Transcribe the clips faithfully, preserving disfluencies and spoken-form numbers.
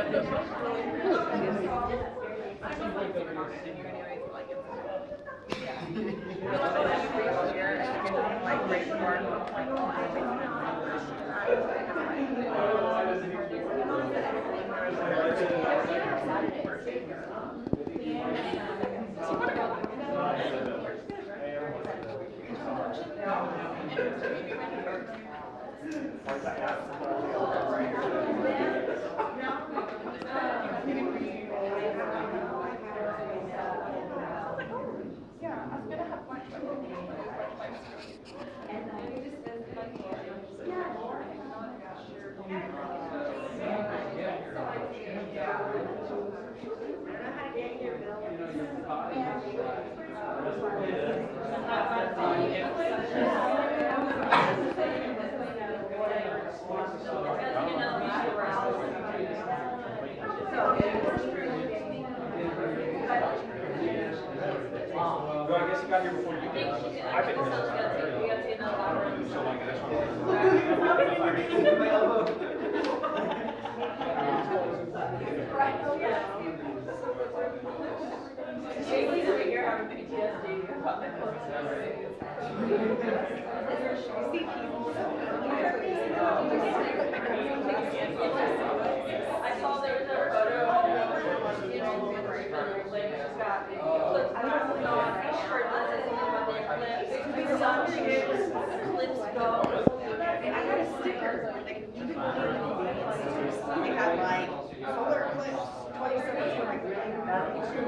Well, I guess he got here before you did. I've been here since so like that's what Jason's over here having P T S D. I saw there was a photo of you know, like she's got clips on shirtless and then clips. Some shoes, clips go. I got a sticker. Like, you can believe they had like solar clips, twenty seventeen, like really bad.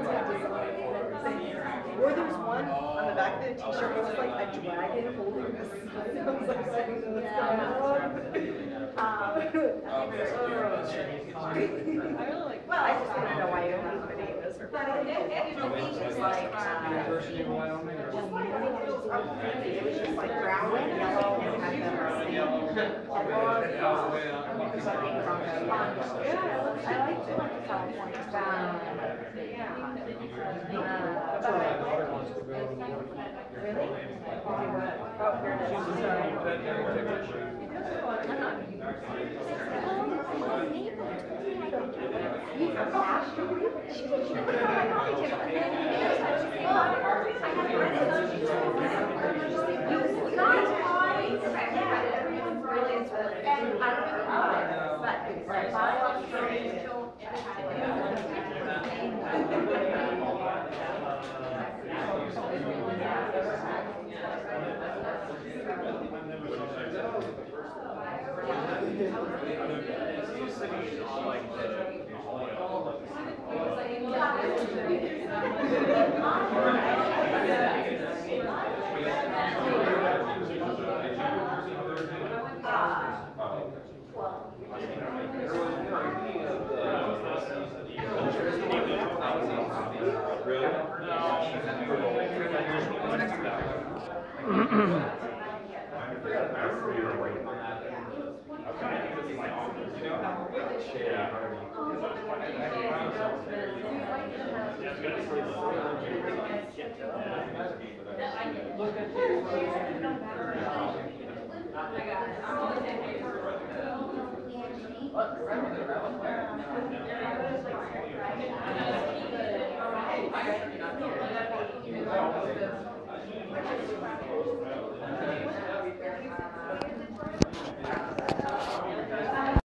Or there's one on the back of the t-shirt where it's like a dragon holding the sun. I was like, I don't know what's going on. Um, I really like, well, I just didn't know Wyoming, but it was her. But it was like, University of Wyoming. it was just like brown and yellow and had the same. Yeah, I liked it. Yeah. Really? Oh, here it is.